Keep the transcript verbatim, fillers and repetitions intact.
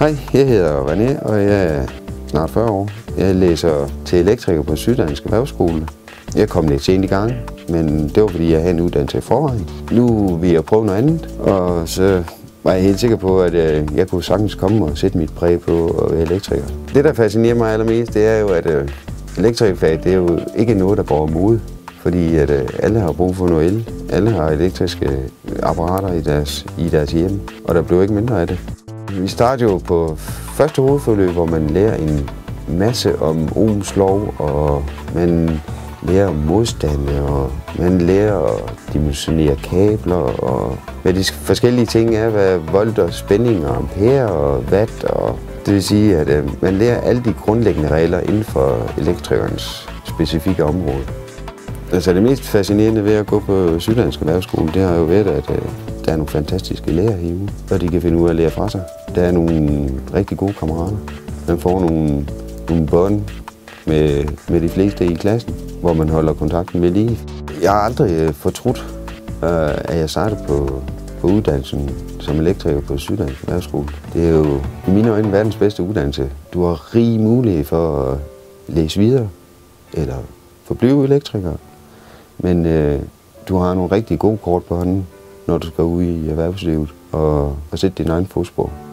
Hej, jeg hedder René, og jeg er snart fyrre år. Jeg læser til elektriker på Syddansk Erhvervsskole. Jeg kom lidt sent i gang, men det var fordi, jeg havde en uddannelse i forvejen. Nu vil jeg prøve noget andet, og så var jeg helt sikker på, at jeg kunne sagtens komme og sætte mit præg på at være elektriker. Det, der fascinerer mig allermest, det er jo, at elektrikerfag, det er jo ikke noget, der går mod. Fordi at alle har brug for noget el. Alle har elektriske apparater i deres, i deres hjem, og der bliver ikke mindre af det. Vi starter jo på første hovedforløb, hvor man lærer en masse om Ohms lov, og man lærer om modstande, og man lærer at dimensionere kabler, og hvad de forskellige ting er, hvad volt og spænding og ampere og watt. Og det vil sige, at man lærer alle de grundlæggende regler inden for elektrikernes specifikke område. Altså det mest fascinerende ved at gå på Syddansk Erhvervsskole, det har jo været, at der er nogle fantastiske lærere herude, og de kan finde ud af at lære fra sig. Der er nogle rigtig gode kammerater. Man får nogle, nogle bånd med, med de fleste i klassen, hvor man holder kontakten med lige. Jeg har aldrig fortrudt, at jeg startede på, på uddannelsen som elektriker på Syddansk Erhvervsskole. Det er jo i mine øjne verdens bedste uddannelse. Du har rig mulighed for at læse videre eller forblive elektriker. Men øh, du har nogle rigtig gode kort på hånden, når du skal ud i erhvervslivet og, og sætte din egen fodspor.